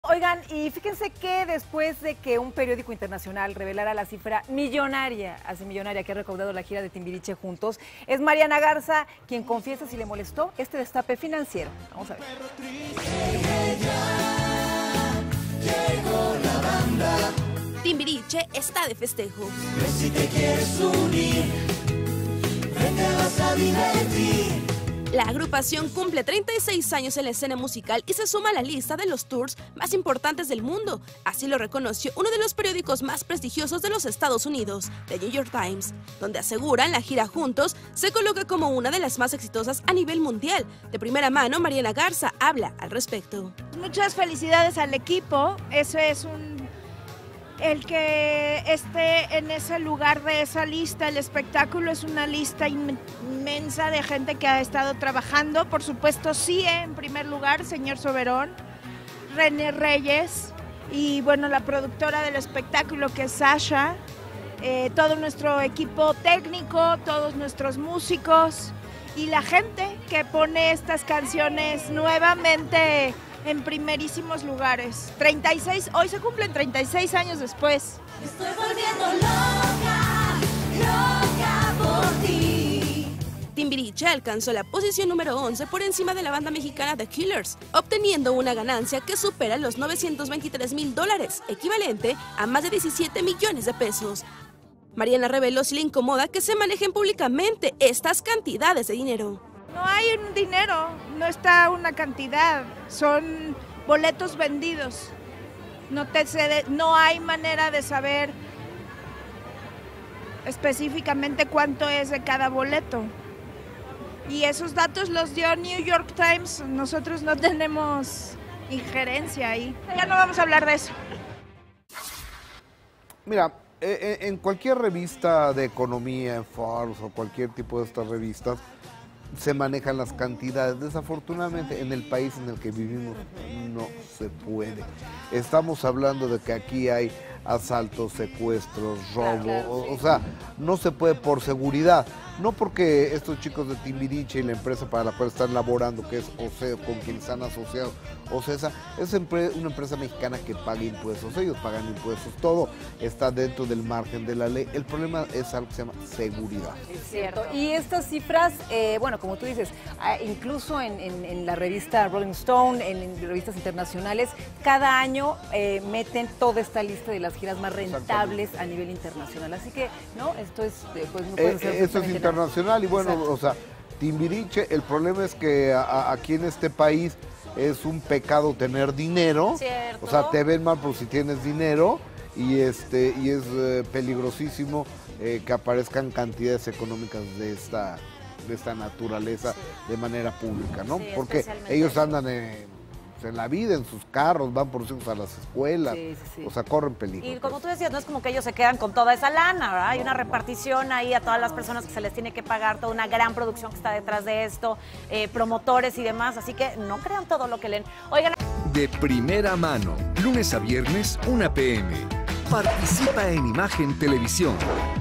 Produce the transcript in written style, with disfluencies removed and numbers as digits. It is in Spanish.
Oigan, y fíjense que después de que un periódico internacional revelara la cifra millonaria que ha recaudado la gira de Timbiriche juntos, es Mariana Garza quien confiesa si le molestó este destape financiero. Vamos a ver. Timbiriche está de festejo. Si te quieres unir, te vas a divertir. La agrupación cumple 36 años en la escena musical y se suma a la lista de los tours más importantes del mundo. Así lo reconoció uno de los periódicos más prestigiosos de los Estados Unidos, The New York Times, donde aseguran la gira juntos se coloca como una de las más exitosas a nivel mundial. De primera mano, Mariana Garza habla al respecto. Muchas felicidades al equipo, eso es el que esté en ese lugar de esa lista, el espectáculo es una lista inmensa de gente que ha estado trabajando, por supuesto CIE en primer lugar, señor Soberón, René Reyes y bueno, la productora del espectáculo que es Sasha, todo nuestro equipo técnico, todos nuestros músicos y la gente que pone estas canciones nuevamente en primerísimos lugares. 36, hoy se cumplen 36 años después. Estoy volviendo loca por ti. Timbiriche alcanzó la posición número 11 por encima de la banda mexicana The Killers, obteniendo una ganancia que supera los $923,000, equivalente a más de 17 millones de pesos. Mariana reveló si le incomoda que se manejen públicamente estas cantidades de dinero. No hay un dinero, no está una cantidad, son boletos vendidos. No hay manera de saber específicamente cuánto es de cada boleto. Y esos datos los dio New York Times, nosotros no tenemos injerencia ahí. Ya no vamos a hablar de eso. Mira, en cualquier revista de economía, en Forbes o cualquier tipo de estas revistas, se manejan las cantidades. Desafortunadamente en el país en el que vivimos no se puede. Estamos hablando de que aquí hay asaltos, secuestros, robo, claro, sí. o sea, no se puede por seguridad. No porque estos chicos de Timbiriche y la empresa para la cual están laborando, que es Oseo, con quien están asociados, Ocesa, es una empresa mexicana que paga impuestos, ellos pagan impuestos, todo está dentro del margen de la ley. El problema es algo que se llama seguridad. Es cierto. Y estas cifras, bueno, como tú dices, incluso en la revista Rolling Stone, en revistas internacionales, cada año meten toda esta lista de las giras más rentables a nivel internacional. Así que, ¿no? Esto es, pues, no puede ser eso es internacional y bueno, exacto. O sea, Timbiriche, el problema es que aquí en este país es un pecado tener dinero. Cierto. O sea, te ven mal por si tienes dinero y es peligrosísimo que aparezcan cantidades económicas de esta naturaleza, sí, de manera pública, ¿no? Sí, porque ellos andan en la vida, en sus carros, van por sus hijos a las escuelas, sí. O sea, corren peligro. Y como tú decías, no es como que ellos se quedan con toda esa lana, ¿verdad? Hay una repartición ahí a todas las personas que se les tiene que pagar, toda una gran producción que está detrás de esto, promotores y demás, así que no crean todo lo que leen. Oigan. De primera mano, lunes a viernes, 1 p.m. Participa en Imagen Televisión.